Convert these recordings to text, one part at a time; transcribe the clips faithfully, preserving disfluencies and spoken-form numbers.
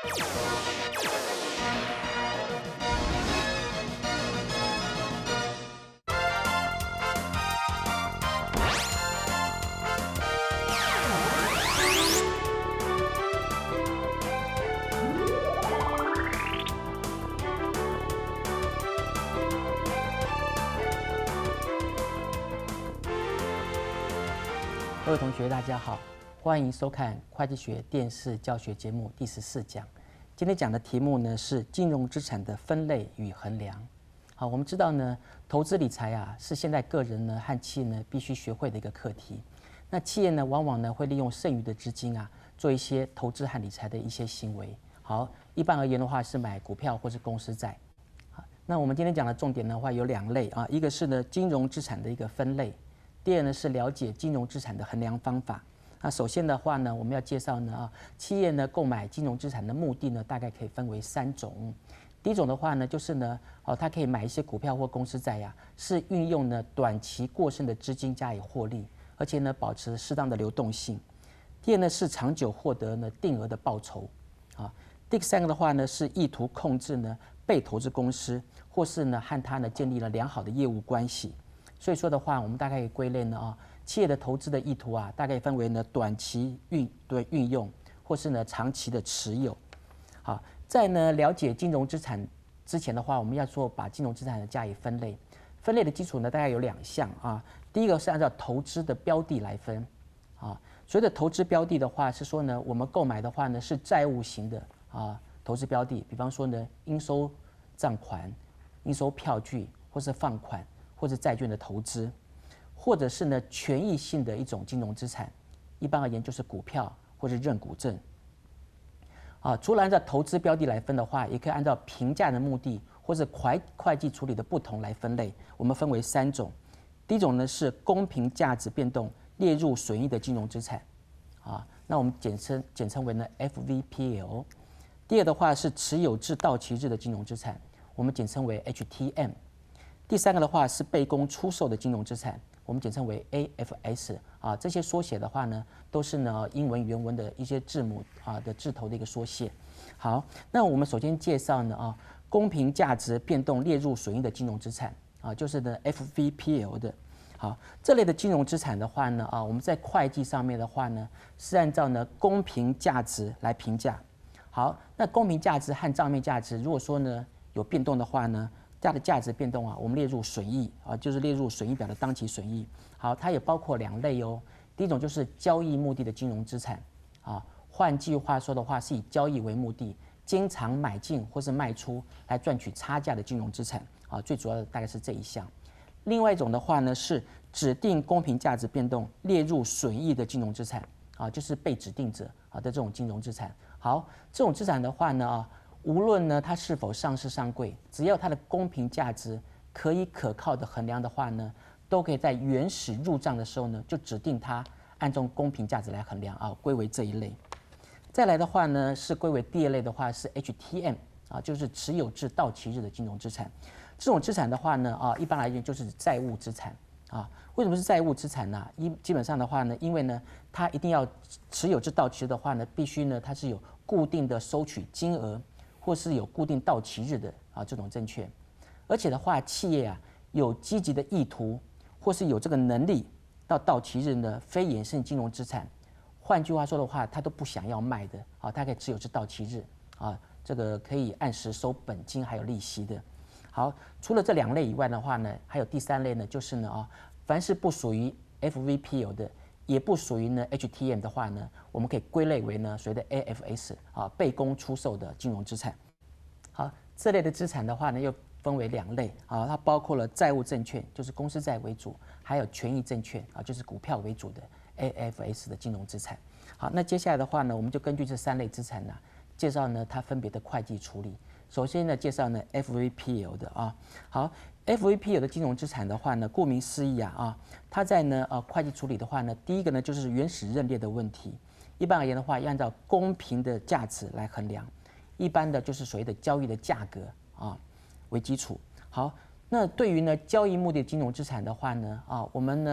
各位同学，大家好，欢迎收看会计学电视教学节目第十四讲。今天讲的题目呢是金融资产的分类与衡量。好，我们知道呢，投资理财啊是现在个人呢和企业呢必须学会的一个课题。那企业呢往往呢会利用剩余的资金啊做一些投资和理财的一些行为。好，一般而言的话是买股票或是公司债。好，那我们今天讲的重点的话有两类啊，一个是呢金融资产的一个分类。第二呢是了解金融资产的衡量方法。那首先的话呢，我们要介绍呢啊，企业呢购买金融资产的目的呢，大概可以分为三种。第一种的话呢，就是呢，哦，它可以买一些股票或公司债呀，是运用呢短期过剩的资金加以获利，而且呢保持适当的流动性。第二呢是长久获得呢定额的报酬。啊，第三个的话呢是意图控制呢被投资公司，或是呢和它呢建立了良好的业务关系。所以说的话，我们大概可以归类呢啊，企业的投资的意图啊，大概分为呢短期运对运用，或是呢长期的持有。好，在呢了解金融资产之前的话，我们要说把金融资产呢加以分类。分类的基础呢大概有两项啊，第一个是按照投资的标的来分啊。所谓的投资标的的话，是说呢我们购买的话呢是债务型的啊投资标的，比方说呢应收账款、应收票据或是放款。或者债券的投资，或者是呢权益性的一种金融资产，一般而言就是股票或者认股证。啊，除了按照投资标的来分的话，也可以按照评价的目的或者会会计处理的不同来分类。我们分为三种，第一种呢是公平价值变动列入损益的金融资产，啊，那我们简称简称为呢 F V P L。第二的话是持有至到期日的金融资产，我们简称为 H T M。第三个的话是被公出售的金融资产，我们简称为 A F S 啊。这些缩写的话呢，都是呢英文原文的一些字母啊的字头的一个缩写。好，那我们首先介绍呢啊，公平价值变动列入损益的金融资产啊，就是呢 F V P L 的。好，这类的金融资产的话呢啊，我们在会计上面的话呢，是按照呢公平价值来评价。好，那公平价值和账面价值，如果说呢有变动的话呢，它的价值变动啊，我们列入损益啊，就是列入损益表的当期损益。好，它也包括两类哦。第一种就是交易目的的金融资产啊，换句话说的话，是以交易为目的，经常买进或是卖出来赚取差价的金融资产啊。最主要的大概是这一项。另外一种的话呢，是指定公平价值变动列入损益的金融资产啊，就是被指定者啊的这种金融资产。好，这种资产的话呢啊。无论呢它是否上市上柜，只要它的公平价值可以可靠的衡量的话呢，都可以在原始入账的时候呢就指定它按照公平价值来衡量啊，归为这一类。再来的话呢是归为第二类的话是 H T M 啊，就是持有至到期日的金融资产。这种资产的话呢啊，一般来讲就是债务资产啊。为什么是债务资产呢？一基本上的话呢，因为呢它一定要持有至到期的话呢，必须呢它是有固定的收取金额。或是有固定到期日的啊这种证券，而且的话，企业啊有积极的意图，或是有这个能力到到期日呢非衍生金融资产，换句话说的话，他都不想要卖的啊，他可以持有至到期日啊，这个可以按时收本金还有利息的。好，除了这两类以外的话呢，还有第三类呢，就是呢啊，凡是不属于 F V P L 的。也不属于呢 H T M 的话呢，我们可以归类为呢所谓的 A F S 啊，被公出售的金融资产。好，这类的资产的话呢，又分为两类啊，它包括了债务证券，就是公司债为主，还有权益证券啊，就是股票为主的 A F S 的金融资产。好，那接下来的话呢，我们就根据这三类资产呢，介绍呢它分别的会计处理。首先呢，介绍呢 F V P L 的啊，好。F V P L 的金融资产的话呢，顾名思义啊啊，它在呢呃会计处理的话呢，第一个呢就是原始认列的问题。一般而言的话，要按照公平的价值来衡量，一般的就是所谓的交易的价格啊为基础。好，那对于呢交易目的金融资产的话呢啊，我们呢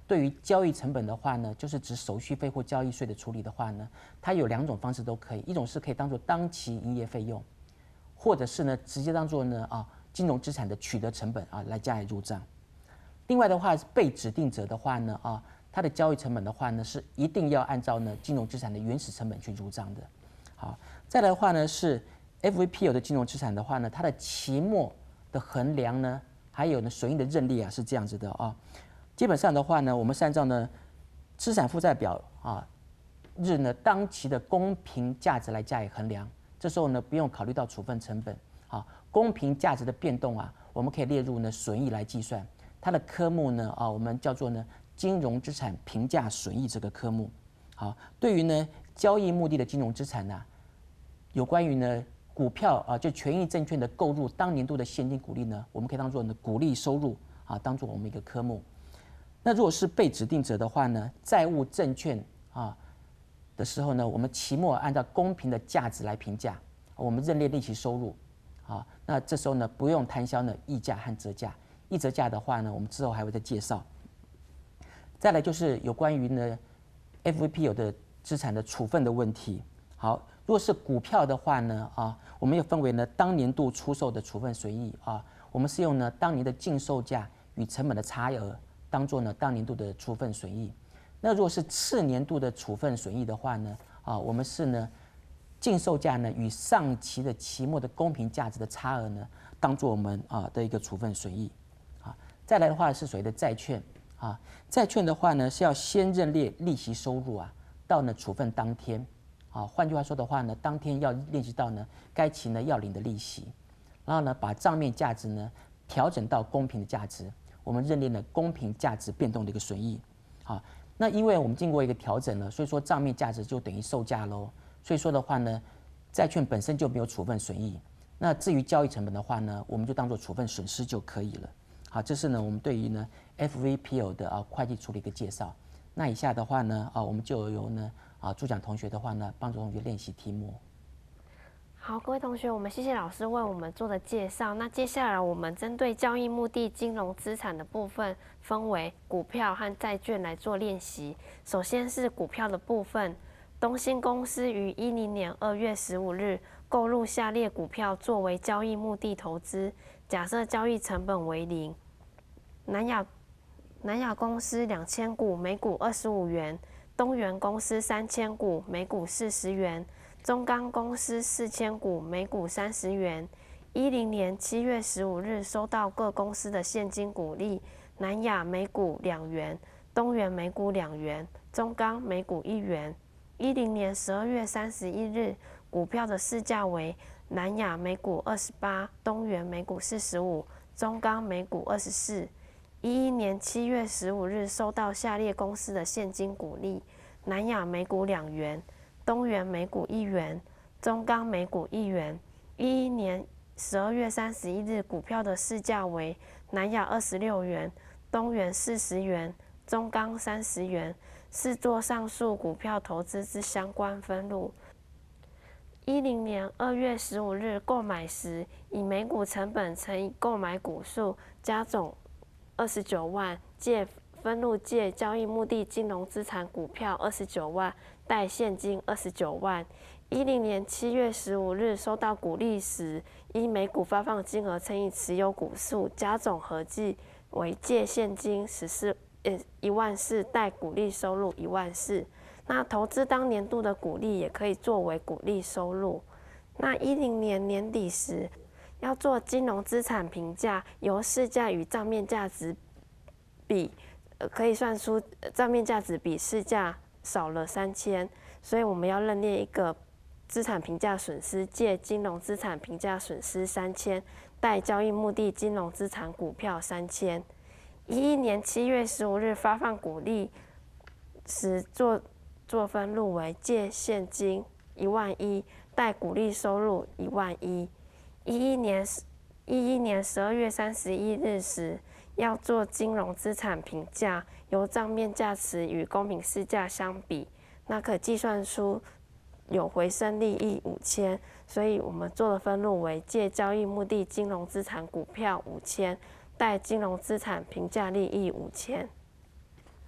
对于交易成本的话呢，就是指手续费或交易税的处理的话呢，它有两种方式都可以，一种是可以当做当期营业费用，或者是呢直接当做呢啊金融资产的取得成本啊来加以入账。另外的话，被指定者的话呢啊，它的交易成本的话呢是一定要按照呢金融资产的原始成本去入账的。好，再来的话呢是 F V P O 的金融资产的话呢，它的期末的衡量呢，还有呢损益的认列啊是这样子的啊。基本上的话呢，我们是按照呢资产负债表啊日呢当期的公平价值来加以衡量。这时候呢不用考虑到处分成本啊，公平价值的变动啊，我们可以列入呢损益来计算。它的科目呢啊，我们叫做呢金融资产评价损益这个科目。好，对于呢交易目的的金融资产呢、啊，有关于呢股票啊就权益证券的购入当年度的现金股利呢，我们可以当做呢股利收入啊，当做我们一个科目。那如果是被指定者的话呢，债务证券啊的时候呢，我们期末按照公平的价值来评价，我们认列利息收入啊。那这时候呢，不用摊销呢溢价和折价，溢折价的话呢，我们之后还会再介绍。再来就是有关于呢 F V P O 的资产的处分的问题。好，如果是股票的话呢啊，我们又分为呢当年度出售的处分损益啊，我们是用呢当年的净售价与成本的差额当做呢当年度的处分损益。那如果是次年度的处分损益的话呢，啊，我们是呢净售价呢与上期的期末的公平价值的差额呢，当做我们啊的一个处分损益。啊，再来的话是所谓的债券啊，债券的话呢是要先认列利息收入啊，到呢处分当天。啊，换句话说的话呢，当天要练习到呢该期呢要领的利息，然后呢把账面价值呢调整到公平的价值。我们认列了公平价值变动的一个损益，好，那因为我们经过一个调整了，所以说账面价值就等于售价喽。所以说的话呢，债券本身就没有处分损益。那至于交易成本的话呢，我们就当做处分损失就可以了。好，这是呢我们对于呢 F V P O 的啊会计处理一个介绍。那以下的话呢啊，我们就由呢啊主讲同学的话呢帮助同学练习题目。 好，各位同学，我们谢谢老师为我们做的介绍。那接下来我们针对交易目的金融资产的部分，分为股票和债券来做练习。首先是股票的部分，东兴公司于一零年二月十五日购入下列股票作为交易目的投资，假设交易成本为零。南亚南亚公司两千股，每股二十五元；东元公司三千股，每股四十元。中钢公司四千股，每股三十元。一零年七月十五日收到各公司的现金股利，南亚每股两元，东元每股两元，中钢每股一元。一零年十二月三十一日，股票的市价为南亚每股二十八，东元每股四十五，中钢每股二十四。一一年七月十五日收到下列公司的现金股利，南亚每股两元。东元每股一元，中钢每股一元。一一年十二月三十一日，股票的市价为南亚二十六元，东元四十元，中钢三十元。是做上述股票投资之相关分录。一零年二月十五日购买时，以每股成本乘以购买股数，加总二十九万，借分录借交易目的金融资产股票二十九万。贷现金二十九万。一零年七月十五日收到股利时，依每股发放金额乘以持有股数，加总合计为借现金十四呃一万四，贷股利收入一万四。那投资当年度的股利也可以作为股利收入。那一零年年底时，要做金融资产评价，由市价与账面价值比，呃、可以算出账面价值比市价少了三千，所以我们要认列一个资产评价损失，借金融资产评价损失三千，贷交易目的金融资产股票三千。一一年七月十五日发放股利时做做分录为借现金一万一，贷股利收入一万一。一一年一一年十二月三十一日时，要做金融资产评价，由账面价值与公平市价相比，那可计算出有回生利益五千，所以我们做的分录为借交易目的金融资产股票五千，贷金融资产评价利益五千。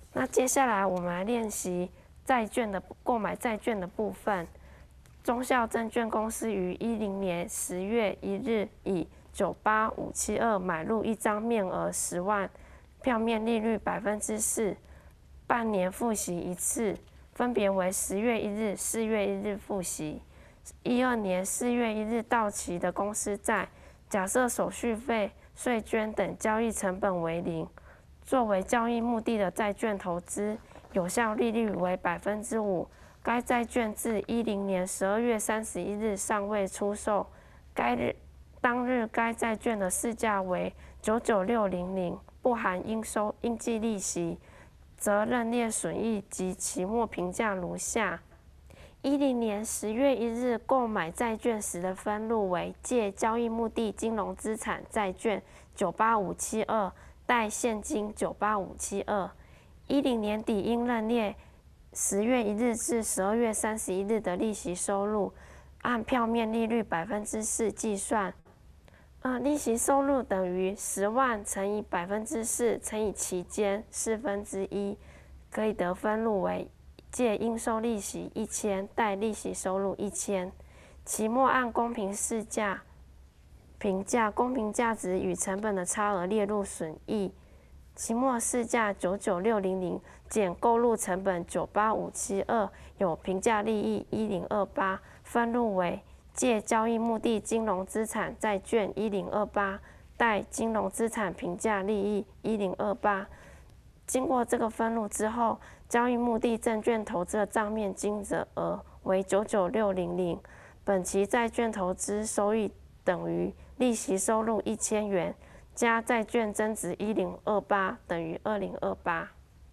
那接下来我们来练习债券的购买债券的部分。中孝证券公司于一零年十月一日以九八五七二买入一张面额十万，票面利率百分之四，半年付息一次，分别为十月一日、四月一日付息。一二年四月一日到期的公司债，假设手续费、税捐等交易成本为零，作为交易目的的债券投资，有效利率为百分之五。该债券自一零年十二月三十一日尚未出售，该日当日该债券的市价为九九六零零，不含应收应计利息，则认列损益及期末评价如下：一零年十月一日购买债券时的分录为借交易目的金融资产债券九八五七二，贷现金九八五七二。一零年底应认列十月一日至十二月三十一日的利息收入，按票面利率百分之四计算。呃，利息收入等于十万乘以百分之四乘以期间四分之一，可以得分录为借应收利息一千，贷利息收入一千。期末按公平市价评价，公平价值与成本的差额列入损益。期末市价九九六零零减购入成本九八五七二，有评价利益一零二八，分录为借交易目的金融资产债券一零二八，贷金融资产评价利益一零二八。经过这个分录之后，交易目的证券投资的账面金额为九九六零零，本期债券投资收益等于利息收入一千元。加债券增值一零二八等于二零二八。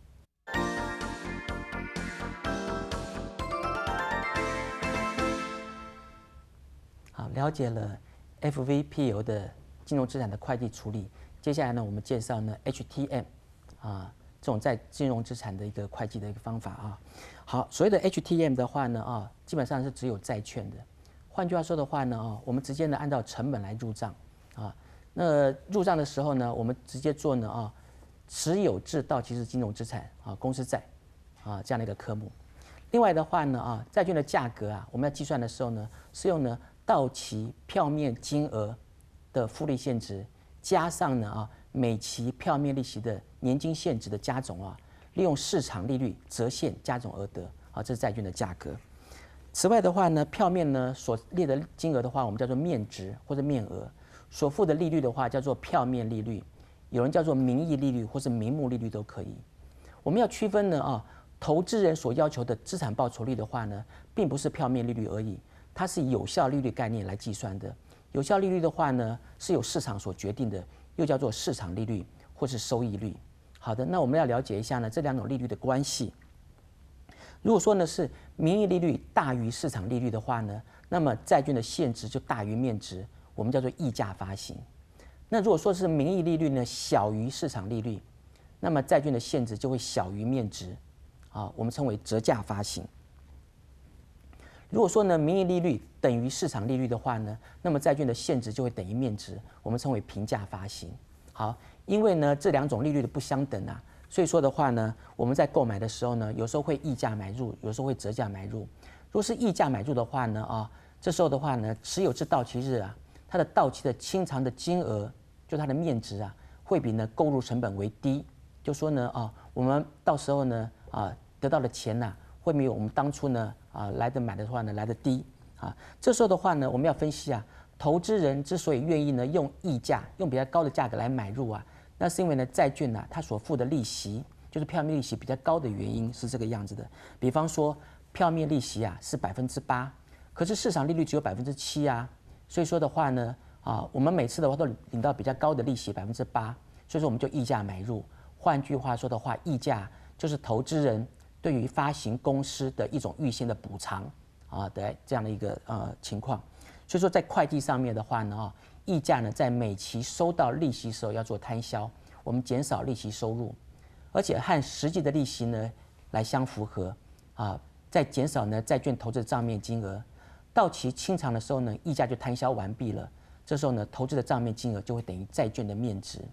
好，了解了 F V P O 的金融资产的会计处理。接下来呢，我们介绍呢 H T M 啊这种在金融资产的一个会计的一个方法啊。好，所谓的 H T M 的话呢啊，基本上是只有债券的。换句话说的话呢啊，我们直接呢按照成本来入账啊。那入账的时候呢，我们直接做呢啊，持有至到期是金融资产啊，公司债啊这样的一个科目。另外的话呢啊，债券的价格啊，我们要计算的时候呢，是用呢到期票面金额的复利现值加上呢啊每期票面利息的年金现值的加总啊，利用市场利率折现加总而得啊，这是债券的价格。此外的话呢，票面呢所列的金额的话，我们叫做面值或者面额。所付的利率的话，叫做票面利率，有人叫做名义利率或是名目利率都可以。我们要区分呢啊，投资人所要求的资产报酬率的话呢，并不是票面利率而已，它是以有效利率概念来计算的。有效利率的话呢，是由市场所决定的，又叫做市场利率或是收益率。好的，那我们要了解一下呢这两种利率的关系。如果说呢是名义利率大于市场利率的话呢，那么债券的现值就大于面值。我们叫做溢价发行。那如果说是名义利率呢小于市场利率，那么债券的现值就会小于面值，啊，我们称为折价发行。如果说呢名义利率等于市场利率的话呢，那么债券的现值就会等于面值，我们称为平价发行。好，因为呢这两种利率的不相等啊，所以说的话呢，我们在购买的时候呢，有时候会溢价买入，有时候会折价买入。如果是溢价买入的话呢，啊，这时候的话呢，持有至到期日啊。它的到期的清偿的金额，就它的面值啊，会比呢购入成本为低。就说呢啊，我们到时候呢啊得到的钱呐、啊，会没有我们当初呢啊来的买的话呢来的低啊。这时候的话呢，我们要分析啊，投资人之所以愿意呢用溢价，用比较高的价格来买入啊，那是因为呢债券呐、啊、它所付的利息，就是票面利息比较高的原因是这个样子的。比方说票面利息啊是百分之八，可是市场利率只有百分之七啊。所以说的话呢，啊，我们每次的话都领到比较高的利息百分之八，所以说我们就溢价买入。换句话说的话，溢价就是投资人对于发行公司的一种预先的补偿啊的这样的一个呃情况。所以说在会计上面的话呢，啊，溢价呢在每期收到利息时候要做摊销，我们减少利息收入，而且和实际的利息呢来相符合啊，再减少呢债券投资的账面金额。到期清偿的时候呢，溢价就摊销完毕了。这时候呢，投资的账面金额就会等于债券的面值。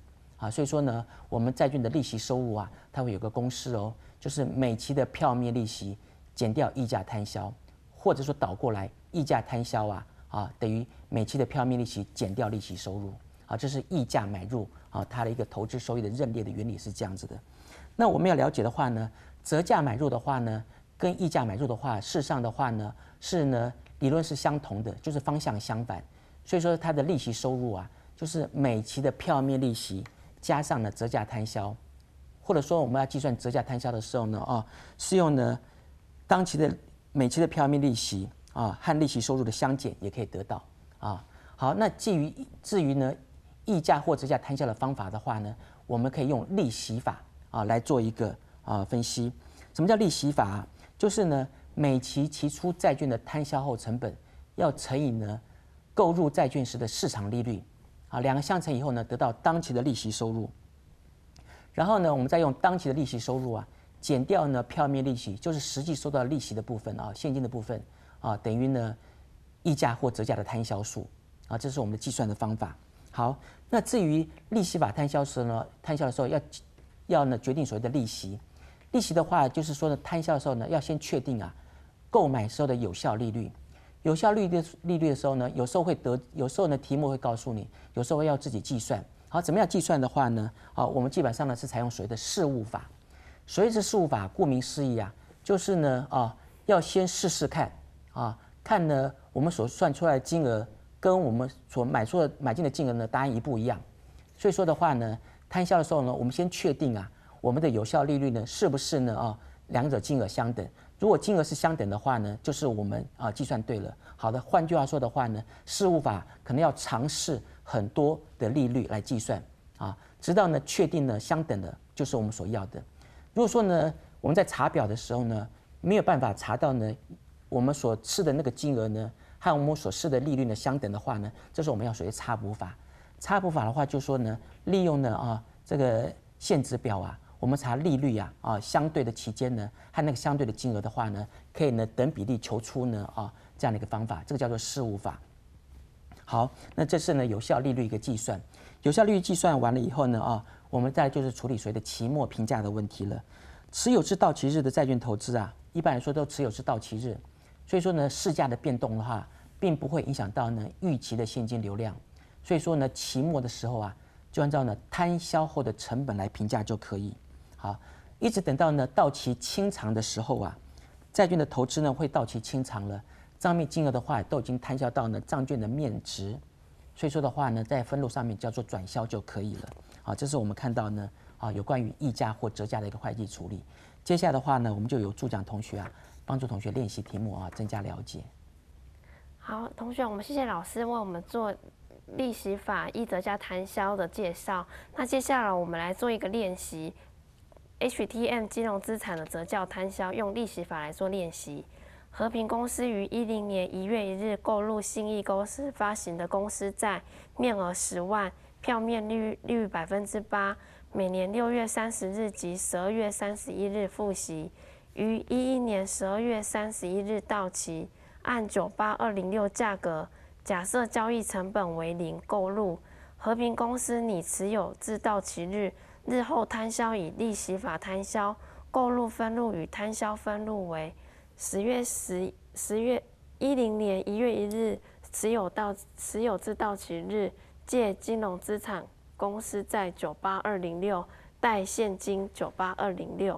啊，所以说呢，我们债券的利息收入啊，它会有个公式哦，就是每期的票面利息减掉溢价摊销，或者说倒过来，溢价摊销啊啊等于每期的票面利息减掉利息收入啊，这是溢价买入啊它的一个投资收益的认列的原理是这样子的。那我们要了解的话呢，折价买入的话呢，跟溢价买入的话，事实上的话呢是呢理论是相同的，就是方向相反。所以说它的利息收入啊，就是每期的票面利息加上了折价摊销，或者说我们要计算折价摊销的时候呢，啊，是用呢当期的每期的票面利息啊和利息收入的相减也可以得到啊。好，那至于至于呢溢价或折价摊销的方法的话呢，我们可以用利息法啊来做一个啊分析。什么叫利息法啊？就是呢每期期初债券的摊销后成本要乘以呢购入债券时的市场利率，啊，两个相乘以后呢，得到当期的利息收入。然后呢，我们再用当期的利息收入啊，减掉呢票面利息，就是实际收到利息的部分啊，现金的部分啊，等于呢溢价或折价的摊销数啊，这是我们的计算的方法。好，那至于利息法摊销时呢，摊销的时候要要呢决定所谓的利息。利息的话，就是说呢摊销的时候呢，要先确定啊购买时候的有效利率。有效利率利率的时候呢，有时候会得，有时候呢题目会告诉你，有时候要自己计算。好，怎么样计算的话呢？啊，我们基本上呢是采用所谓的事务法。所谓的事务法，顾名思义啊，就是呢啊要先试试看啊，看呢我们所算出来的金额跟我们所买出的买进的金额呢，答案一不一样。所以说的话呢，摊销的时候呢，我们先确定啊我们的有效利率呢是不是呢啊两者金额相等。如果金额是相等的话呢，就是我们啊计算对了。好的，换句话说的话呢，事务法可能要尝试很多的利率来计算啊，直到呢确定呢相等的，就是我们所要的。如果说呢我们在查表的时候呢，没有办法查到呢我们所吃的那个金额呢和我们所试的利率呢相等的话呢，这是我们要属于差补法。差补法的话，就说呢利用呢啊这个现值表啊。我们查利率啊啊相对的期间呢和那个相对的金额的话呢，可以呢等比例求出呢啊这样的一个方法，这个叫做事务法。好，那这是呢有效利率一个计算。有效利率计算完了以后呢啊，我们再就是处理所谓的期末评价的问题了。持有至到期日的债券投资啊，一般来说都持有至到期日，所以说呢市价的变动的话，并不会影响到呢预期的现金流量。所以说呢期末的时候啊，就按照呢摊销后的成本来评价就可以。好，一直等到呢到期清偿的时候啊，债券的投资呢会到期清偿了，账面金额的话都已经摊销到呢账券的面值，所以说的话呢，在分录上面叫做转销就可以了。好，这是我们看到呢啊有关于溢价或折价的一个会计处理。接下来的话呢，我们就由助讲同学啊帮助同学练习题目啊，增加了解。 好，同学，我们谢谢老师为我们做利息法溢折价摊销的介绍。那接下来我们来做一个练习。H T M 金融资产的折价摊销用利息法来做练习。和平公司于一零年一月一日购入信义公司发行的公司债，面额十万，票面利率百分之八，每年六月三十日及十二月三十一日付息，于一一年十二月三十一日到期，按九八二零六价格，假设交易成本为零购入。和平公司拟持有至到期日。日后摊销以利息法摊销，购入分录与摊销分录为十月十十月一零年一月一日持有到持有至到期日，借金融资产公司债九八二零六，贷现金九八二零六。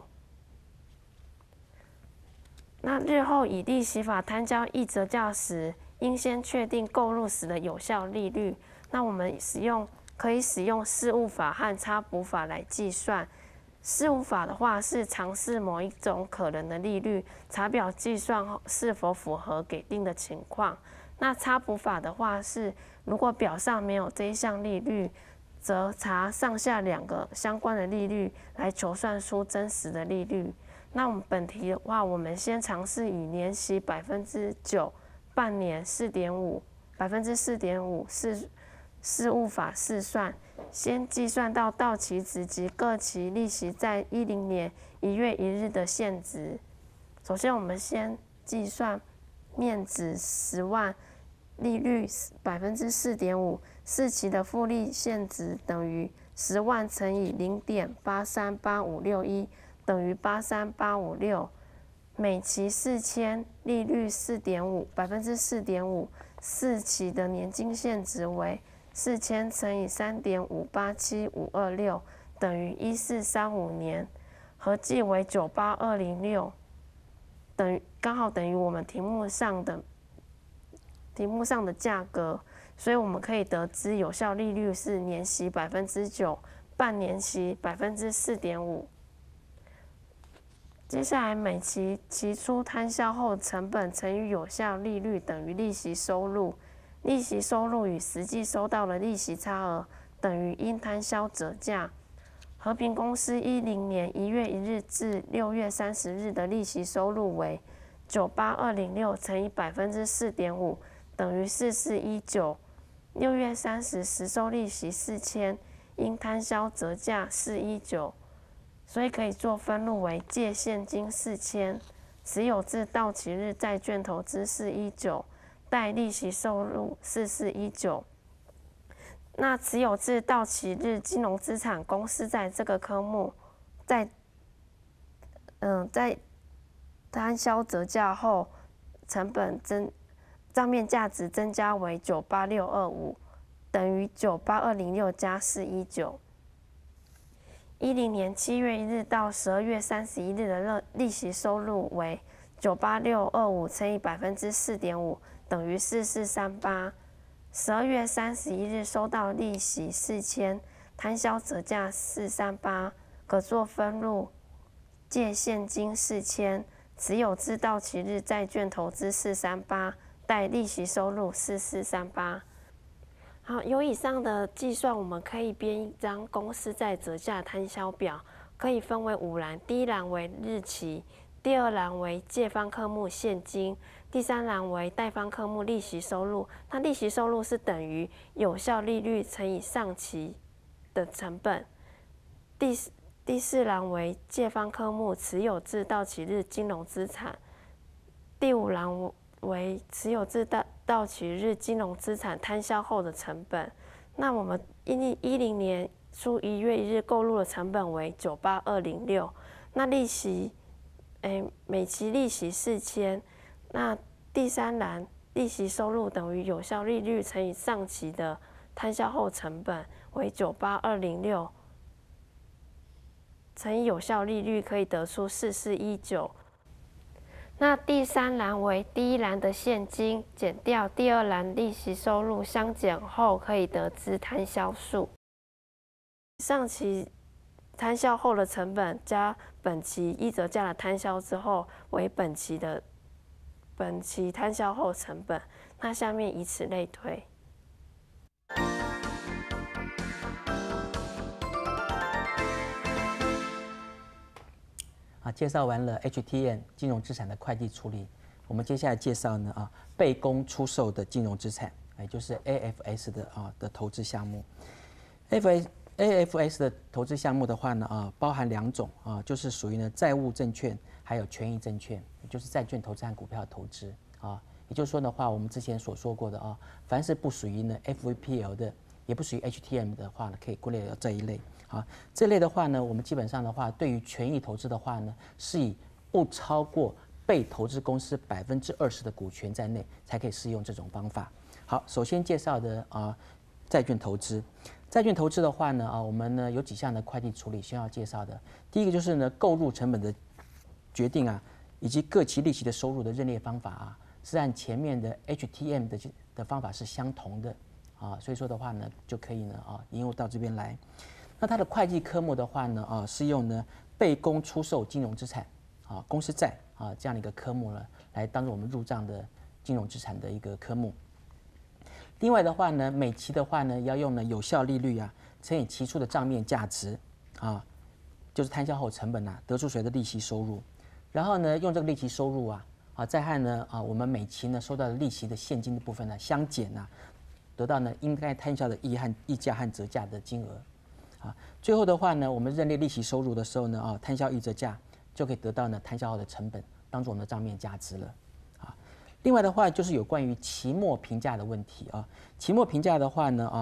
那日后以利息法摊销溢折价时，应先确定购入时的有效利率。那我们使用。可以使用事务法和差补法来计算。事务法的话是尝试某一种可能的利率，查表计算后是否符合给定的情况。那差补法的话是，如果表上没有这一项利率，则查上下两个相关的利率来求算出真实的利率。那我们本题的话，我们先尝试以年息百分之九、半年四点五、百分之四点五是。事务法试算，先计算到到期值及各期利息在一零年一月一日的现值。首先，我们先计算面值十万，利率百分之四点五，四期的复利现值等于十万乘以零点八三八五六一等于八三八五六，每期四千，利率四点五，百分之四点五，四期的年金现值为四千乘以三点五八七五二六等于一四三五年，合计为九八二零六，等于刚好等于我们题目上的题目上的价格。所以我们可以得知有效利率是年息百分之九，半年期百分之四点五。接下来每期期初摊销后成本乘以有效利率等于利息收入，利息收入与实际收到的利息差额等于应摊销折价。和平公司一零年一月一日至六月三十日的利息收入为九八二零六乘以百分之四点五等于四四一九。六月三十实收利息四千，应摊销折价四一九，所以可以做分录为借现金四千，持有至到期日债券投资四一九，贷利息收入四四一九。那持有至到期日金融资产公司在这个科目，在嗯在摊销折价后，成本增。账面价值增加为九八六二五，等于九八二零六加四一九。一零年七月一日到十二月三十一日的利息收入为九八六二五乘以百分之四点五，等于四四三八。十二月三十一日收到利息四千，摊销折价四三八，可做分录：借现金四千，持有至到期日债券投资四三八。贷利息收入四四三八。好，有以上的计算，我们可以编一张公司债折价摊销表，可以分为五栏。第一栏为日期，第二栏为借方科目现金，第三栏为贷方科目利息收入。那利息收入是等于有效利率乘以上期的成本。第第四栏为借方科目持有至到期日金融资产。第五栏为持有至到到期日金融资产摊销后的成本。那我们一一零年初一月一日购入的成本为九八二零六，那利息，诶，每期利息四千。那第三栏利息收入等于有效利率乘以上期的摊销后成本为九八二零六，乘以有效利率可以得出四四一九。那第三栏为第一栏的现金减掉第二栏利息收入，相减后可以得知摊销数。上期摊销后的成本加本期一折价的摊销之后为本期的本期摊销后成本。那下面以此类推。 啊，介绍完了 H T M 金融资产的会计处理，我们接下来介绍呢啊被公出售的金融资产，也就是 A F S 的啊的投资项目。A F S A F S 的投资项目的话呢啊包含两种啊，就是属于呢债务证券还有权益证券，也就是债券投资和股票投资啊。也就是说的话，我们之前所说过的啊，凡是不属于呢 F V P L 的，也不属于 H T M 的话呢，可以归类到这一类。啊，这类的话呢，我们基本上的话，对于权益投资的话呢，是以不超过被投资公司百分之二十的股权在内，才可以适用这种方法。好，首先介绍的啊，债券投资。债券投资的话呢，啊，我们呢有几项的会计处理需要介绍的。第一个就是呢，购入成本的决定啊，以及各期利息的收入的认列方法啊，是按前面的 H T M 的的方法是相同的啊，所以说的话呢，就可以呢啊引用到这边来。那它的会计科目的话呢，啊，是用呢被公出售金融资产啊、公司债啊这样的一个科目呢，来当做我们入账的金融资产的一个科目。另外的话呢，每期的话呢，要用呢有效利率啊乘以期初的账面价值啊，就是摊销后成本啊，得出谁的利息收入。然后呢，用这个利息收入啊啊，再和呢啊我们每期呢收到的利息的现金的部分呢相减啊，得到呢应该摊销的溢和溢价和折价的金额。啊，最后的话呢，我们认列利息收入的时候呢，啊，摊销溢折价就可以得到呢摊销后的成本，当做我们的账面价值了。啊，另外的话就是有关于期末评价的问题啊。期末评价的话呢，啊，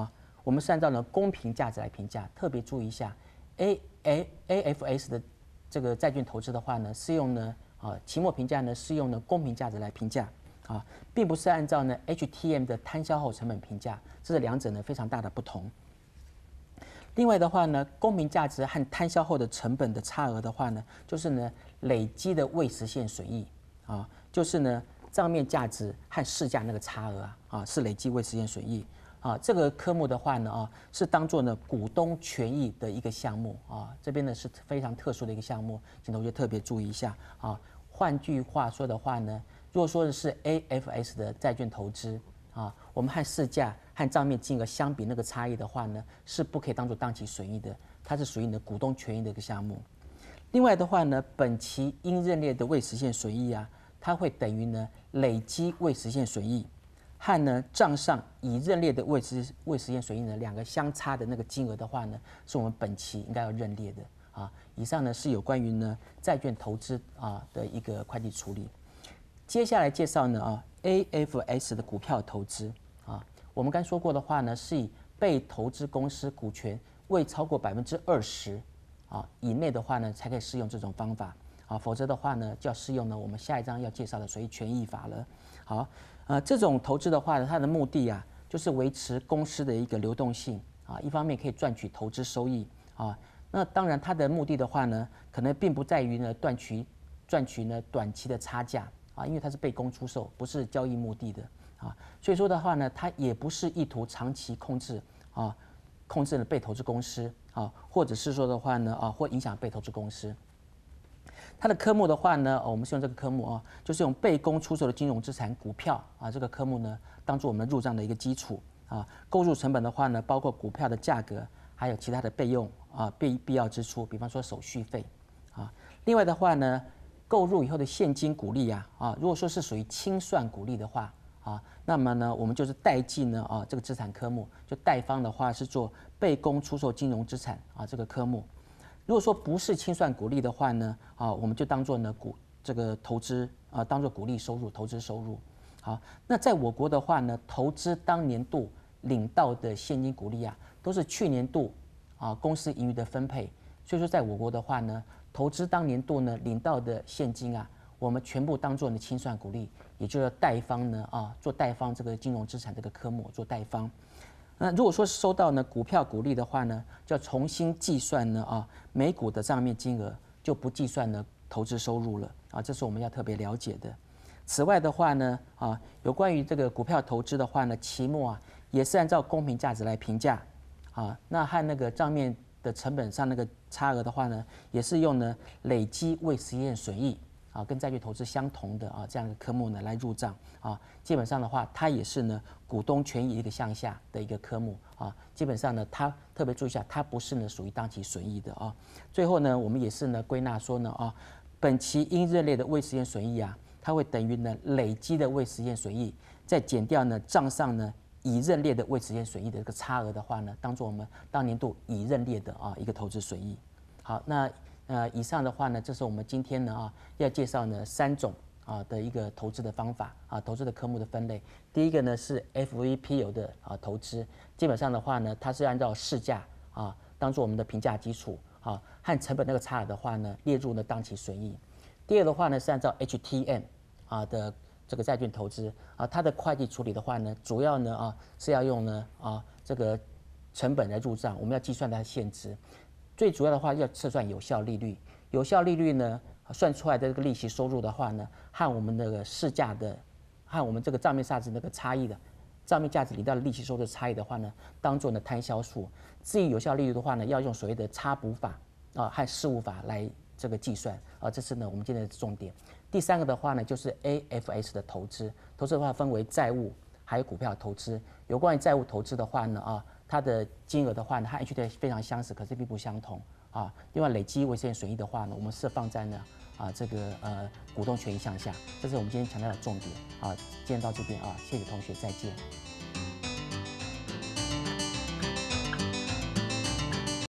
我们是按照呢公平价值来评价，特别注意一下 A A A F S 的这个债券投资的话呢，是用呢啊期末评价呢是用呢公平价值来评价啊，并不是按照呢 H T M 的摊销后成本评价，这是两者呢非常大的不同。另外的话呢，公平价值和摊销后的成本的差额的话呢，就是呢累积的未实现损益啊，就是呢账面价值和市价那个差额啊啊是累积未实现损益啊。这个科目的话呢啊是当做呢股东权益的一个项目啊，这边呢是非常特殊的一个项目，请同学特别注意一下啊。换句话说的话呢，如果说的是 A F S 的债券投资啊，我们和市价和账面金额相比那个差异的话呢，是不可以当做当期损益的，它是属于你的股东权益的一个项目。另外的话呢，本期应认列的未实现损益啊，它会等于呢累积未实现损益和呢账上已认列的未实未实现损益呢两个相差的那个金额的话呢，是我们本期应该要认列的啊。以上呢是有关于呢债券投资啊的一个会计处理。接下来介绍呢啊 A F S 的股票投资啊，我们刚说过的话呢，是以被投资公司股权未超过百分之二十啊以内的话呢，才可以适用这种方法啊，否则的话呢，就要适用呢我们下一章要介绍的随意权益法了。好，呃，这种投资的话呢，它的目的啊，就是维持公司的一个流动性啊，一方面可以赚取投资收益啊，那当然它的目的的话呢，可能并不在于呢赚取赚取呢短期的差价啊，因为它是被公出售，不是交易目的的啊，所以说的话呢，它也不是意图长期控制啊，控制了被投资公司啊，或者是说的话呢啊，或影响被投资公司。它的科目的话呢，我们是用这个科目啊，就是用被公出售的金融资产股票啊，这个科目呢，当做我们入账的一个基础啊。购入成本的话呢，包括股票的价格，还有其他的备用啊必必要支出，比方说手续费啊。另外的话呢，购入以后的现金股利啊啊，如果说是属于清算股利的话啊，那么呢，我们就是代记呢啊这个资产科目，就贷方的话是做被公出售金融资产啊这个科目。如果说不是清算股利的话呢，啊，我们就当做呢股这个投资啊，当做股利收入、投资收入。好，那在我国的话呢，投资当年度领到的现金股利啊，都是去年度啊公司盈余的分配。所以说，在我国的话呢，投资当年度呢领到的现金啊，我们全部当做呢清算股利，也就是贷方呢啊做贷方这个金融资产这个科目做贷方。那如果说收到呢股票股利的话呢，就要重新计算呢啊每股的账面金额，就不计算呢投资收入了啊，这是我们要特别了解的。此外的话呢啊，有关于这个股票投资的话呢，期末啊也是按照公平价值来评价啊，那和那个账面的成本上那个差额的话呢，也是用呢累积未实现损益啊，跟债券投资相同的啊这样的科目呢来入账啊，基本上的话，它也是呢股东权益一个项下的一个科目啊，基本上呢，它特别注意一下，它不是呢属于当期损益的啊。最后呢，我们也是呢归纳说呢啊，本期应认列的未实现损益啊，它会等于呢累积的未实现损益，再减掉呢账上呢已认列的未实现损益的这个差额的话呢，当做我们当年度已认列的啊一个投资损益。好，那呃以上的话呢，这是我们今天呢啊要介绍呢三种啊的一个投资的方法啊，投资的科目的分类。第一个呢是 F V P O 的啊投资，基本上的话呢，它是按照市价啊当做我们的评价基础啊，和成本那个差额的话呢列入呢当期损益。第二的话呢是按照 H T M 啊的这个债券投资啊，它的会计处理的话呢，主要呢啊是要用呢啊这个成本来入账，我们要计算它的现值。最主要的话要测算有效利率，有效利率呢算出来的这个利息收入的话呢，和我们那个市价的，和我们这个账面价值那个差异的，账面价值领到的利息收入的差异的话呢，当做呢摊销数。至于有效利率的话呢，要用所谓的差补法啊和事务法来这个计算啊，这是呢我们今天的重点。第三个的话呢，就是 A F S 的投资，投资的话分为债务还有股票投资。有关于债务投资的话呢啊，它的金额的话呢，和 H T M 非常相似，可是并不相同啊。另外，累积未实现损益的话呢，我们是放在呢啊这个呃股东权益项下，这是我们今天强调的重点啊。今天到这边啊，谢谢同学，再见。